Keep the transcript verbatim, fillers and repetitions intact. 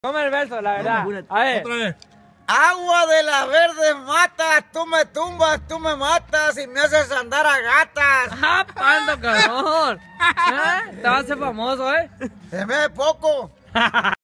Come el verso, la verdad. A ver. Otra vez. Agua de las verdes matas, tú me tumbas, tú me matas y me haces andar a gatas. ¡Ah, pando, cabrón! ¿Eh? Te vas a hacer famoso, ¿eh? Se me ve poco.